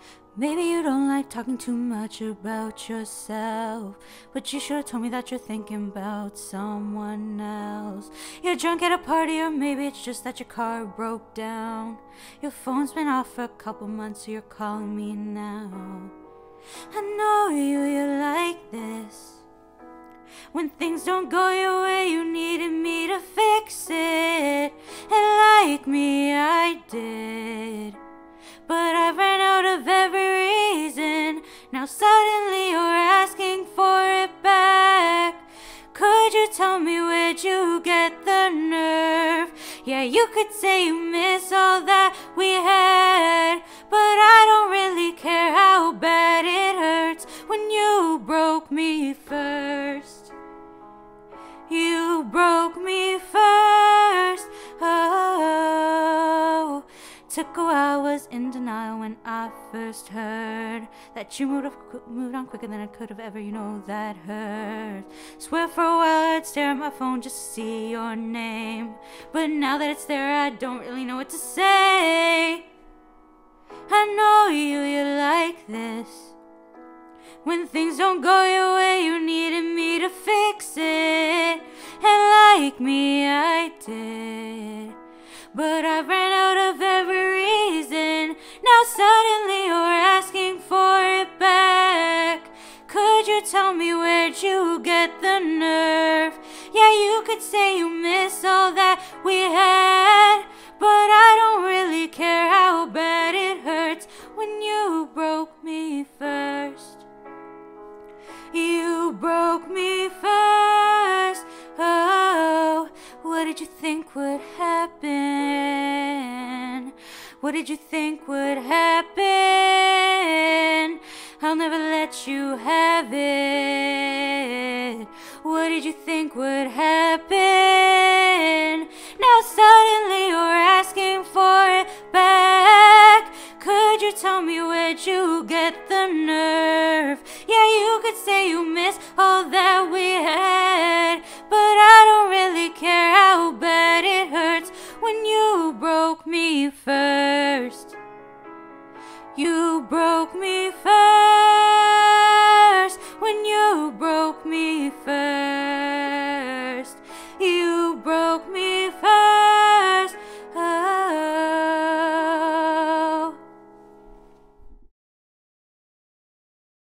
Maybe you don't like talking too much about yourself, but you should've told me that you're thinking about someone else. You're drunk at a party, or maybe it's just that your car broke down. Your phone's been off for a couple months, so you're calling me now. I know you like this. When things don't go your way, you needed me to fix it. And like me, I did. But I ran out of every reason. Now suddenly you're asking for it back. Could you tell me where'd you get the nerve? Yeah, you could say you miss all that we had, but I don't really care how bad it hurts when you broke me first. You broke me first. Oh, took a while, was in denial when I first heard that you moved on quicker than I could have ever, you know that hurt. Swear for a while I'd stare at my phone just to see your name, but now that it's there I don't really know what to say. I know you like this. When things don't go your way, you needed me to fix it. And like me, I did. But I ran out of every reason. Now suddenly you're asking for it back. Could you tell me where'd you get the nerve? Yeah, you could say you miss all that we had, but I don't really care how bad it hurts when you broke me first. You broke me first. Oh, what did you think would happen? What did you think would happen? I'll never let you have it. What did you think would happen? Now suddenly you're asking for it back. Could you tell me where'd you get the nerve? Yeah, you could say you miss all that we had, but I don't really care how bad it hurts when you broke me first. You broke me first when you broke me first.